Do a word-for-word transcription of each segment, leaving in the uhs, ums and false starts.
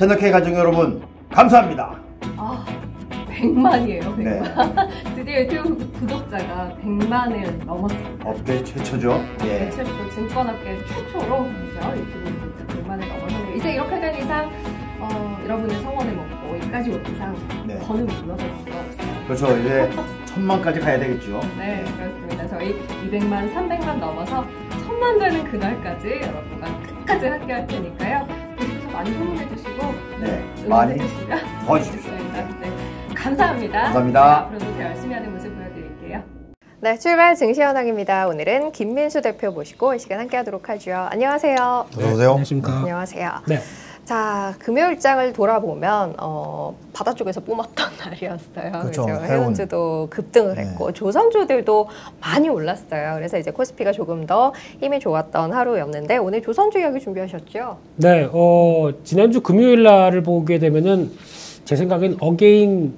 채널K 가족 여러분 감사합니다. 아, 백만이에요. 백만. 네. 드디어 유튜브 구독자가 백만을 넘었습니다. 업계 최초죠. 예. 최초, 증권업계 최초로 그죠? 유튜브 구독자 백만을 넘었는데 이제 이렇게 된 이상 어, 여러분의 성원을 먹고 여기까지 온 이상 네. 더는 물러설 수가 없어요. 그렇죠. 이제 천만까지 가야 되겠죠. 네, 그렇습니다. 저희 이백만, 삼백만 넘어서 천만 되는 그날까지 여러분과 끝까지 함께 할 테니까요. 계속해서 많이 후원해 주시고 네, 많이 도와주십시오. 네, 네. 감사합니다. 감사합니다. 앞으로도 더 열심히 하는 모습 보여드릴게요. 네, 출발 증시현황입니다. 오늘은 김민수 대표 모시고 이 시간 함께 하도록 하죠. 안녕하세요. 어서 오세요. 안녕하십니까. 안녕하세요. 네. 자, 금요일장을 돌아보면 어, 바다 쪽에서 뿜었던 날이었어요. 그렇죠. 그렇죠? 해운주도 급등을 네. 했고 조선주들도 많이 올랐어요. 그래서 이제 코스피가 조금 더 힘이 좋았던 하루였는데 오늘 조선주 이야기 준비하셨죠? 네, 어, 지난주 금요일 날을 보게 되면은 제 생각엔 어게인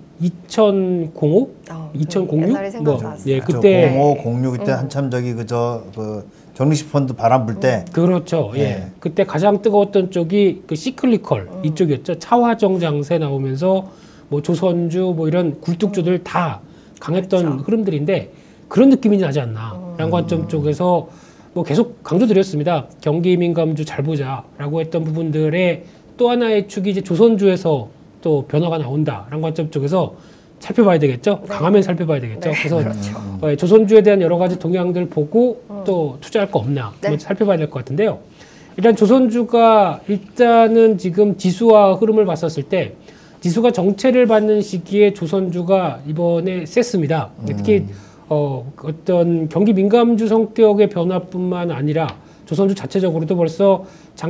이천오? 어, 이천육? 옛날에 생각났어요. 예, 그때 그때 공오, 공육 이때 음. 한참 저기 그저 그 적립식 펀드 바람 불 때 그렇죠. 예. 예. 그때 가장 뜨거웠던 쪽이 그 시클리컬 음. 이쪽이었죠. 차화정 장세 나오면서 뭐 조선주 뭐 이런 굴뚝주들 다 강했던 그렇죠. 흐름들인데 그런 느낌이 나지 않나. 라는 관점 쪽에서 뭐 계속 강조드렸습니다. 경기 민감주 잘 보자라고 했던 부분들의 또 하나의 축이 이제 조선주에서 또 변화가 나온다라는 관점 쪽에서 살펴봐야 되겠죠. 네. 강하면 살펴봐야 되겠죠. 네. 그래서 그렇죠. 어, 조선주에 대한 여러 가지 동향들 보고 음. 또 투자할 거 없나 네. 한번 살펴봐야 될 것 같은데요. 일단 조선주가 일단은 지금 지수와 흐름을 봤었을 때 지수가 정체를 받는 시기에 조선주가 이번에 셌습니다. 음. 특히 어, 어떤 경기 민감주 성격의 변화뿐만 아니라 조선주 자체적으로도 벌써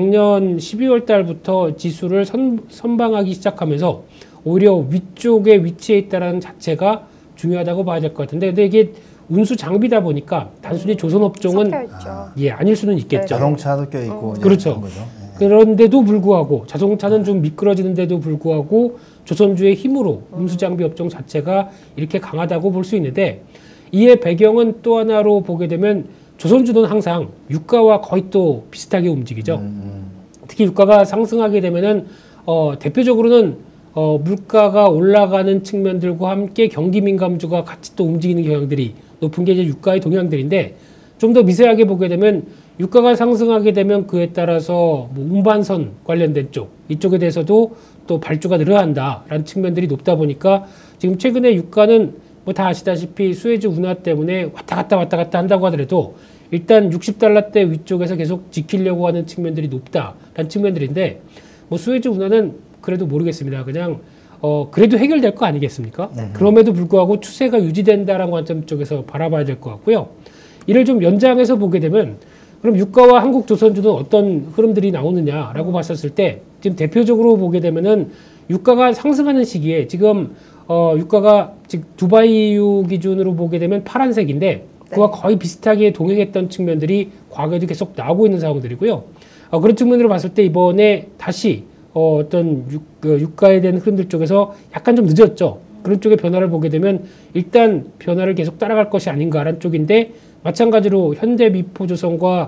작년 십이월 달부터 지수를 선, 선방하기 시작하면서 오히려 위쪽에 위치해 있다는 자체가 중요하다고 봐야 될 것 같은데, 근데 이게 운수 장비다 보니까 단순히 조선업종은 섞여있죠. 예 아닐 수는 있겠죠. 자동차도 껴 있고 음. 그렇죠. 거죠. 예. 그런데도 불구하고 자동차는 좀 미끄러지는데도 불구하고 조선주의 힘으로 운수장비 업종 자체가 이렇게 강하다고 볼 수 있는데, 이의 배경은 또 하나로 보게 되면 조선주는 항상 유가와 거의 또 비슷하게 움직이죠. 음. 특히 유가가 상승하게 되면은 어, 대표적으로는 어, 물가가 올라가는 측면들과 함께 경기 민감주가 같이 또 움직이는 경향들이 높은 게 이제 유가의 동향들인데, 좀 더 미세하게 보게 되면 유가가 상승하게 되면 그에 따라서 뭐 운반선 관련된 쪽 이쪽에 대해서도 또 발주가 늘어난다라는 측면들이 높다 보니까 지금 최근에 유가는 뭐 다 아시다시피 수혜주 운하 때문에 왔다 갔다 왔다 갔다 한다고 하더라도 일단 육십 달러대 위쪽에서 계속 지키려고 하는 측면들이 높다라는 측면들인데, 뭐 수혜주 운하는 그래도 모르겠습니다. 그냥 어 그래도 해결될 거 아니겠습니까? 네. 그럼에도 불구하고 추세가 유지된다라는 관점 쪽에서 바라봐야 될 것 같고요. 이를 좀 연장해서 보게 되면 그럼 유가와 한국 조선주는 어떤 흐름들이 나오느냐라고 봤었을 때 지금 대표적으로 보게 되면은 유가가 상승하는 시기에 지금 어 유가가 지금 두바이 이유 기준으로 보게 되면 파란색인데 그와 거의 비슷하게 동행했던 측면들이 과거에도 계속 나오고 있는 상황들이고요. 어 그런 측면으로 봤을 때 이번에 다시 어, 어떤 유, 그 유가에 대한 흐름들 쪽에서 약간 좀 늦었죠. 그런 쪽의 변화를 보게 되면 일단 변화를 계속 따라갈 것이 아닌가라는 쪽인데, 마찬가지로 현대미포조선과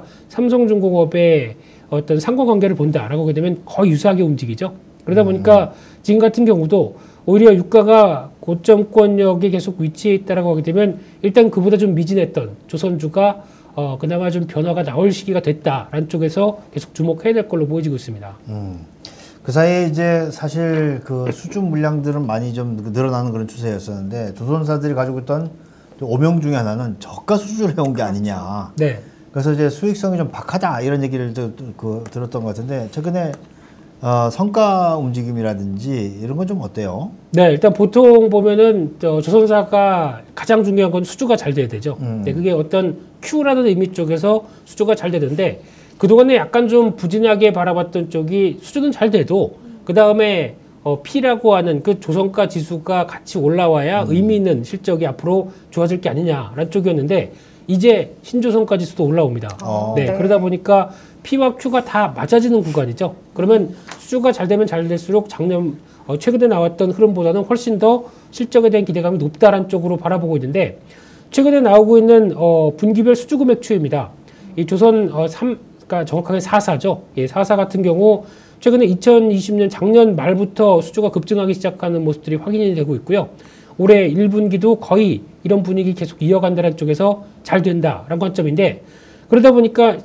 삼성중공업의 어떤 상관관계를 본다라고 하게 되면 거의 유사하게 움직이죠. 그러다 보니까 지금 같은 경우도 오히려 유가가 고점권역에 계속 위치해 있다라고 하게 되면 일단 그보다 좀 미진했던 조선주가 어, 그나마 좀 변화가 나올 시기가 됐다라는 쪽에서 계속 주목해야 될 걸로 보여지고 있습니다. 음. 그 사이에 이제 사실 그 수주 물량들은 많이 좀 늘어나는 그런 추세였었는데, 조선사들이 가지고 있던 오명 중에 하나는 저가 수주를 해온 게 아니냐. 네. 그래서 이제 수익성이 좀 박하다 이런 얘기를 또, 그, 들었던 것 같은데, 최근에 어, 성과 움직임이라든지 이런 건 좀 어때요? 네, 일단 보통 보면은 저 조선사가 가장 중요한 건 수주가 잘 돼야 되죠. 음. 네, 그게 어떤 Q라는 의미 쪽에서 수주가 잘 되는데, 그동안에 약간 좀 부진하게 바라봤던 쪽이 수주는 잘 돼도 그 다음에 어, P라고 하는 그 조선가 지수가 같이 올라와야 음. 의미 있는 실적이 앞으로 좋아질 게 아니냐라는 쪽이었는데, 이제 신조선가 지수도 올라옵니다. 어. 네, 네. 그러다 보니까 P와 Q가 다 맞아지는 구간이죠. 그러면 수주가 잘 되면 잘 될수록 작년 어, 최근에 나왔던 흐름보다는 훨씬 더 실적에 대한 기대감이 높다라는 쪽으로 바라보고 있는데, 최근에 나오고 있는 어, 분기별 수주금액 추이입니다. 이 조선 어, 삼, 그러니까 정확하게 사 사죠. 예, 사 사 같은 경우 최근에 이천이십 년 작년 말부터 수주가 급증하기 시작하는 모습들이 확인이 되고 있고요. 올해 일 분기도 거의 이런 분위기 계속 이어간다는 쪽에서 잘 된다라는 관점인데, 그러다 보니까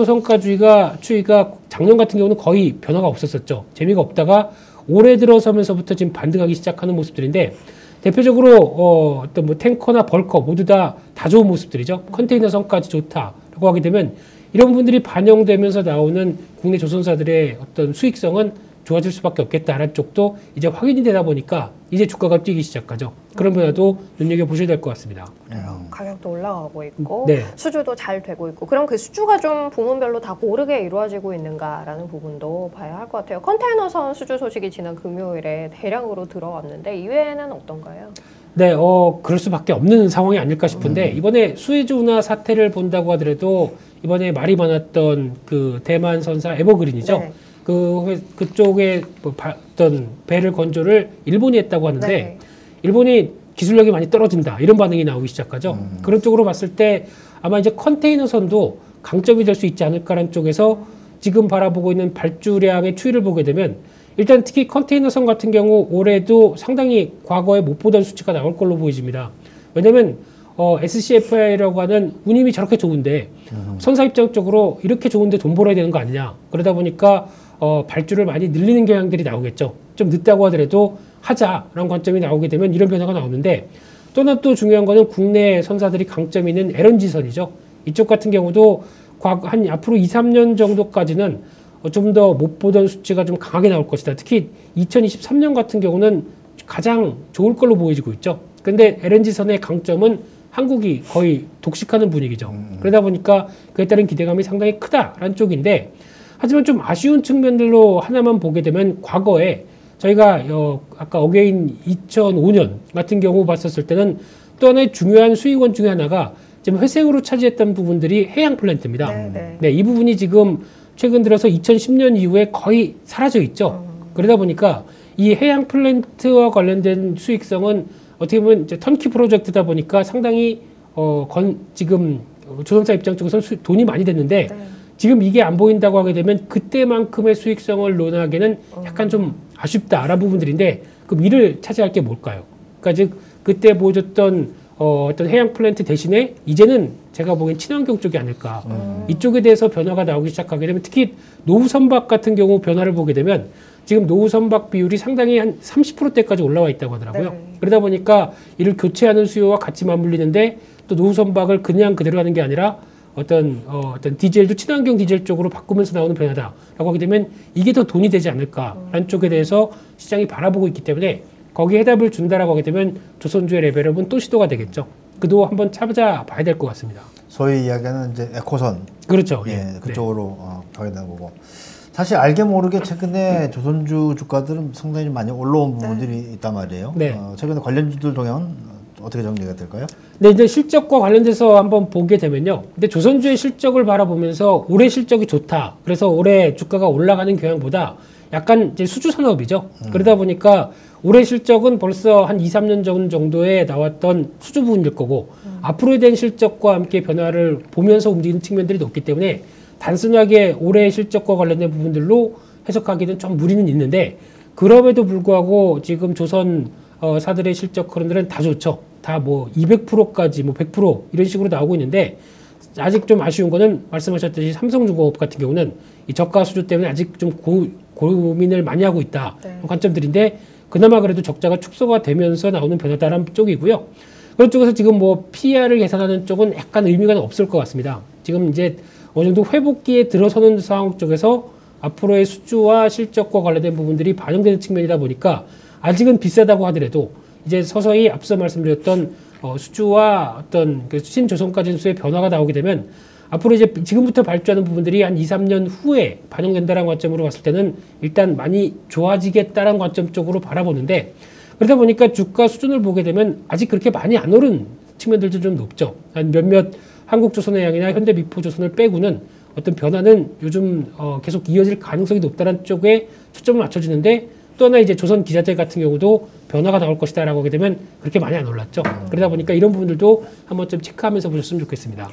신조선가주의가 추이가 작년 같은 경우는 거의 변화가 없었었죠. 재미가 없다가 올해 들어서면서부터 지금 반등하기 시작하는 모습들인데, 대표적으로 어, 어떤 뭐 탱커나 벌커 모두 다 다 좋은 모습들이죠. 컨테이너선까지 좋다라고 하게 되면 이런 분들이 반영되면서 나오는 국내 조선사들의 어떤 수익성은 좋아질 수밖에 없겠다라는 쪽도 이제 확인이 되다 보니까 이제 주가가 뛰기 시작하죠. 그런 변화도 눈여겨보셔야 될 것 같습니다. 가격도 올라가고 있고 네. 수주도 잘 되고 있고, 그럼 그 수주가 좀 부문별로 다 고르게 이루어지고 있는가라는 부분도 봐야 할 것 같아요. 컨테이너선 수주 소식이 지난 금요일에 대량으로 들어왔는데 이외에는 어떤가요? 네, 어, 그럴 수밖에 없는 상황이 아닐까 싶은데, 음. 이번에 수에즈 운하 사태를 본다고 하더라도 이번에 말이 많았던 그 대만 선사 에버그린이죠. 네. 그 회, 그쪽에 뭐 바, 어떤 배를 건조를 일본이 했다고 하는데, 네. 일본이 기술력이 많이 떨어진다 이런 반응이 나오기 시작하죠. 음. 그런 쪽으로 봤을 때 아마 이제 컨테이너선도 강점이 될 수 있지 않을까라는 쪽에서 지금 바라보고 있는 발주량의 추이를 보게 되면, 일단 특히 컨테이너선 같은 경우 올해도 상당히 과거에 못 보던 수치가 나올 걸로 보여집니다. 왜냐하면 어, 에스씨에프아이라고 하는 운임이 저렇게 좋은데 음. 선사 입장적으로 이렇게 좋은데 돈 벌어야 되는 거 아니냐. 그러다 보니까 어, 발주를 많이 늘리는 경향들이 나오겠죠. 좀 늦다고 하더라도 하자라는 관점이 나오게 되면 이런 변화가 나오는데, 또 하나 또 중요한 거는 국내 선사들이 강점이 있는 엘엔지선이죠. 이쪽 같은 경우도 과거 한 앞으로 이, 삼 년 정도까지는 좀 더 못 보던 수치가 좀 강하게 나올 것이다. 특히 이천이십삼 년 같은 경우는 가장 좋을 걸로 보여지고 있죠. 근데 엘엔지선의 강점은 한국이 거의 독식하는 분위기죠. 음. 그러다 보니까 그에 따른 기대감이 상당히 크다라는 쪽인데, 하지만 좀 아쉬운 측면들로 하나만 보게 되면, 과거에 저희가 어, 아까 어게인 이천오 년 같은 경우 봤었을 때는 또 하나의 중요한 수익원 중에 하나가 지금 회색으로 차지했던 부분들이 해양 플랜트입니다. 네, 네. 네, 이 부분이 지금 최근 들어서 이천십 년 이후에 거의 사라져 있죠. 음. 그러다 보니까 이 해양 플랜트와 관련된 수익성은 어떻게 보면 이제 턴키 프로젝트다 보니까 상당히 어, 건, 지금 조선사 입장 쪽에서는 수, 돈이 많이 됐는데, 네. 지금 이게 안 보인다고 하게 되면 그때만큼의 수익성을 논하기는 약간 좀 아쉽다라는 부분들인데, 그럼 이를 차지할 게 뭘까요? 그러니까 즉 그때 보여줬던 어, 어떤 해양 플랜트 대신에 이제는 제가 보기엔 친환경 쪽이 아닐까. 음. 이쪽에 대해서 변화가 나오기 시작하게 되면, 특히 노후 선박 같은 경우 변화를 보게 되면 지금 노후 선박 비율이 상당히 한 삼십 퍼센트대까지 올라와 있다고 하더라고요. 네. 그러다 보니까 이를 교체하는 수요와 같이 맞물리는데, 또 노후 선박을 그냥 그대로 하는 게 아니라 어떤 어, 어떤 디젤도 친환경 디젤 쪽으로 바꾸면서 나오는 변화다라고 하게 되면 이게 더 돈이 되지 않을까라는 음. 쪽에 대해서 시장이 바라보고 있기 때문에, 거기에 해답을 준다라고 하게 되면 조선주의 레벨업은 또 시도가 되겠죠. 그도 한번 찾아봐야 될 것 같습니다. 소위 이야기하는 이제 에코선. 그렇죠. 예, 예. 그쪽으로 네. 어, 가게 되는 거고. 사실 알게 모르게 최근에 음. 조선주 주가들은 상당히 많이 올라온 부분들이 네. 있단 말이에요. 네. 어, 최근에 관련주들 동향은 어떻게 정리가 될까요? 네, 이제 실적과 관련돼서 한번 보게 되면요. 근데 조선주의 실적을 바라보면서 올해 실적이 좋다. 그래서 올해 주가가 올라가는 경향보다 약간 이제 수주 산업이죠. 음. 그러다 보니까 올해 실적은 벌써 한 이, 삼 년 전 정도에 나왔던 수주 부분일 거고, 음. 앞으로에 대한 실적과 함께 변화를 보면서 움직이는 측면들이 높기 때문에 단순하게 올해 실적과 관련된 부분들로 해석하기는 좀 무리는 있는데, 그럼에도 불구하고 지금 조선 어, 사들의 실적 흐름들은 다 좋죠. 다 뭐 이백 퍼센트까지 뭐 백 퍼센트 이런 식으로 나오고 있는데, 아직 좀 아쉬운 거는 말씀하셨듯이 삼성중공업 같은 경우는 이 저가 수주 때문에 아직 좀 고, 고민을 많이 하고 있다. 네. 관점들인데, 그나마 그래도 적자가 축소가 되면서 나오는 변화다라는 쪽이고요. 그런 쪽에서 지금 뭐 피이알을 계산하는 쪽은 약간 의미가 없을 것 같습니다. 지금 이제 어느 정도 회복기에 들어서는 상황 쪽에서 앞으로의 수주와 실적과 관련된 부분들이 반영되는 측면이다 보니까 아직은 비싸다고 하더라도 이제 서서히 앞서 말씀드렸던 어, 수주와 어떤 그 신조선가 진수의 변화가 나오게 되면 앞으로 이제 지금부터 발주하는 부분들이 한 이, 삼 년 후에 반영된다는 관점으로 봤을 때는 일단 많이 좋아지겠다는 관점 쪽으로 바라보는데, 그러다 보니까 주가 수준을 보게 되면 아직 그렇게 많이 안 오른 측면들도 좀 높죠. 한 몇몇 한국조선해양이나 현대미포조선을 빼고는 어떤 변화는 요즘 어 계속 이어질 가능성이 높다는 쪽에 초점을 맞춰주는데, 또 하나 이제 조선기자재 같은 경우도 변화가 나올 것이다 라고 하게 되면 그렇게 많이 안 올랐죠. 그러다 보니까 이런 부분들도 한번 좀 체크하면서 보셨으면 좋겠습니다.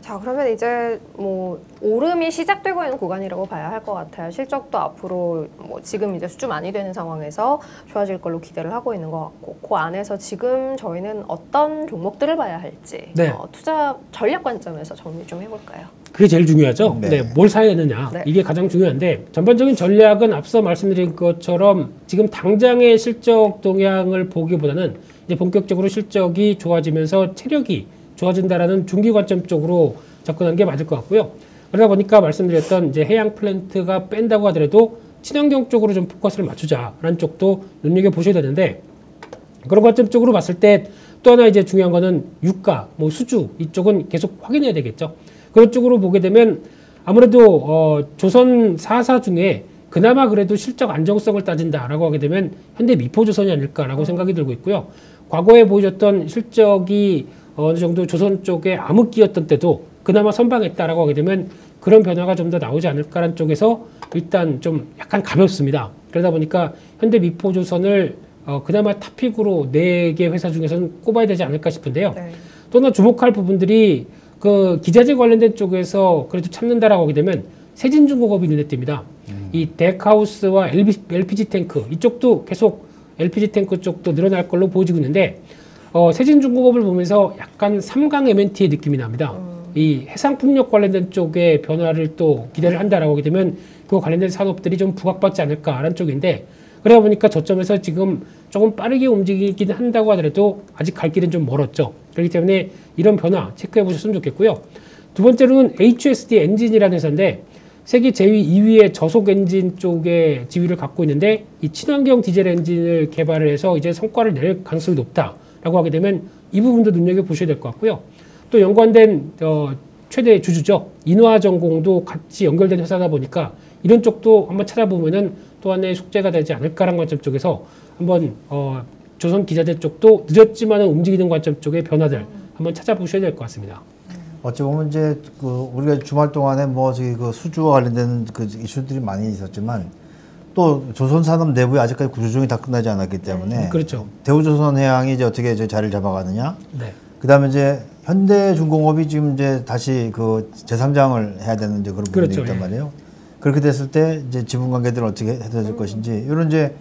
자, 그러면 이제 뭐 오름이 시작되고 있는 구간이라고 봐야 할 것 같아요. 실적도 앞으로 뭐 지금 이제 수주 많이 되는 상황에서 좋아질 걸로 기대를 하고 있는 것 같고, 그 안에서 지금 저희는 어떤 종목들을 봐야 할지 네. 어, 투자 전략 관점에서 정리 좀 해볼까요? 그게 제일 중요하죠. 네. 네, 뭘 사야 되느냐. 네. 이게 가장 중요한데, 전반적인 전략은 앞서 말씀드린 것처럼 지금 당장의 실적 동향을 보기보다는 이제 본격적으로 실적이 좋아지면서 체력이 좋아진다라는 중기 관점 쪽으로 접근하는 게 맞을 것 같고요. 그러다 보니까 말씀드렸던 이제 해양 플랜트가 뺀다고 하더라도 친환경 쪽으로 좀 포커스를 맞추자라는 쪽도 눈여겨 보셔야 되는데, 그런 관점 쪽으로 봤을 때 또 하나 이제 중요한 거는 유가, 뭐 수주 이쪽은 계속 확인해야 되겠죠. 그런 쪽으로 보게 되면 아무래도 어, 조선 사 사 중에 그나마 그래도 실적 안정성을 따진다라고 하게 되면 현대 미포조선이 아닐까라고 생각이 들고 있고요. 과거에 보여줬던 실적이 어느 정도 조선 쪽에 암흑기였던 때도 그나마 선방했다라고 하게 되면 그런 변화가 좀 더 나오지 않을까라는 쪽에서 일단 좀 약간 가볍습니다. 그러다 보니까 현대 미포조선을 어, 그나마 탑픽으로 네 개 회사 중에서는 꼽아야 되지 않을까 싶은데요. 네. 또 하나 주목할 부분들이 그 기자재 관련된 쪽에서 그래도 참는다라고 하게 되면 세진중공업이 눈에 띕니다. 음. 이 덱하우스와 엘피지 탱크 이쪽도 계속 엘피지 탱크 쪽도 늘어날 걸로 보여지고 있는데, 어, 세진중공업을 보면서 약간 삼강 엠엔티의 느낌이 납니다. 음. 이 해상풍력 관련된 쪽의 변화를 또 기대를 한다라고 하게 되면 그 관련된 산업들이 좀 부각받지 않을까라는 쪽인데, 그러다 보니까 저점에서 지금 조금 빠르게 움직이긴 한다고 하더라도 아직 갈 길은 좀 멀었죠. 그렇기 때문에 이런 변화 체크해 보셨으면 좋겠고요. 두 번째로는 에이치에스디 엔진이라는 회사인데 세계 제이, 이 위의 저속 엔진 쪽에 지위를 갖고 있는데, 이 친환경 디젤 엔진을 개발을 해서 이제 성과를 낼 가능성이 높다라고 하게 되면 이 부분도 눈여겨 보셔야 될 것 같고요. 또 연관된 어, 최대 주주죠. 인화전공도 같이 연결된 회사다 보니까 이런 쪽도 한번 찾아보면은 또 하나의 숙제가 되지 않을까라는 관점 쪽에서 한번 어, 조선 기자재 쪽도 늦었지만 움직이는 관점 쪽의 변화들 한번 찾아보셔야 될 것 같습니다. 어찌 보면 이제 그 우리가 주말 동안에 뭐 저기 그 수주와 관련된 그 이슈들이 많이 있었지만 또 조선산업 내부에 아직까지 구조조정이 다 끝나지 않았기 때문에 네, 그렇죠. 대우조선해양이 이제 어떻게 이제 자리를 잡아가느냐. 네. 그다음에 이제 현대중공업이 지금 이제 다시 그 재상장을 해야 되는 이제 그런 부분이 그렇죠, 있단 예. 말이에요. 그렇게 됐을 때 이제 지분 관계들을 어떻게 해야 될 것인지 이런 이제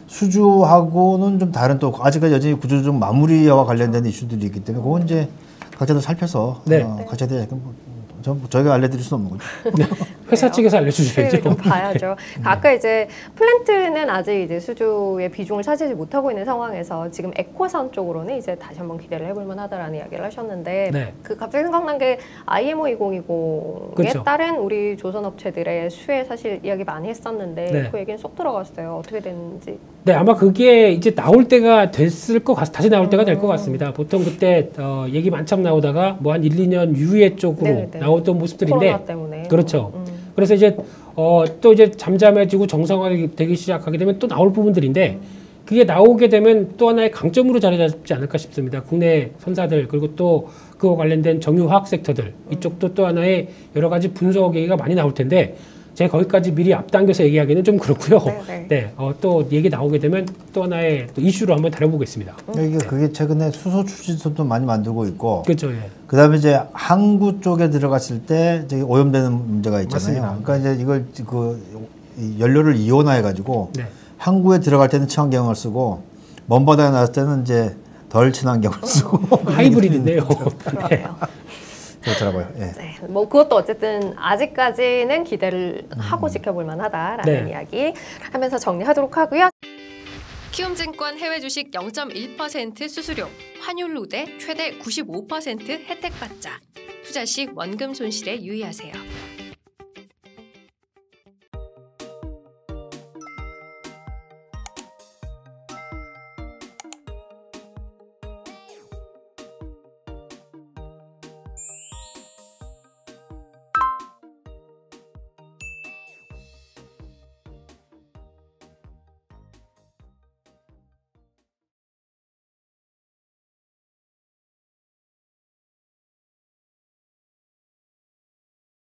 수주하고는 좀 다른 또 아직까지 여전히 구조조정 마무리와 관련된 이슈들이 있기 때문에 그건 이제 각자 다 살펴서 네. 어, 각자 다 약간 뭐, 저, 저희가 알려드릴 수는 없는 거죠. 네. 회사 측에서 알려주셔야죠. 좀 봐야죠. 아까 이제 플랜트는 아직 이제 수주의 비중을 차지하지 못하고 있는 상황에서 지금 에코선 쪽으로는 이제 다시 한번 기대를 해볼 만하다라는 이야기를 하셨는데, 네. 그 갑자기 생각난 게 아이엠오 이천이십에 그렇죠. 다른 우리 조선업체들의 수혜 사실 이야기 많이 했었는데 네. 그 얘기는 쏙 들어갔어요. 어떻게 됐는지. 네, 아마 그게 이제 나올 때가 됐을 것 같, 다시 나올 때가 될 것 같습니다. 보통 그때 어, 얘기 만참 나오다가 뭐 한 일, 이 년 이후에 쪽으로 네, 네. 나왔던 모습들인데, 코로나 때문에. 그렇죠. 음. 그래서 이제 어, 또 이제 잠잠해지고 정상화되기 시작하게 되면 또 나올 부분들인데, 그게 나오게 되면 또 하나의 강점으로 자리 잡지 않을까 싶습니다. 국내 선사들 그리고 또 그와 관련된 정유화학 섹터들 이쪽도 또 하나의 여러 가지 분석 얘기가 많이 나올 텐데, 제가 거기까지 미리 앞당겨서 얘기하기는 좀 그렇고요. 네, 네. 네, 어, 또 얘기 나오게 되면 또 하나의 또 이슈로 한번 다뤄보겠습니다. 이게 그게 최근에 수소 추진선도 많이 만들고 있고, 그렇죠. 예. 그다음에 이제 항구 쪽에 들어갔을 때 저기 오염되는 문제가 있잖아요. 맞습니다. 그러니까 이제 이걸 그 연료를 이온화해 가지고 네. 항구에 들어갈 때는 친환경을 쓰고 먼 바다에 나왔을 때는 이제 덜 친환경을 쓰고 하이브리드인데요. 그러네요. 그렇더라고요. 예. 네, 뭐 그것도 어쨌든 아직까지는 기대를 하고 지켜볼 만하다라는 네. 이야기 하면서 정리하도록 하고요. 키움증권 해외 주식 영 점 일 퍼센트 수수료, 환율 우대 최대 구십오 퍼센트 혜택 받자. 투자 시 원금 손실에 유의하세요.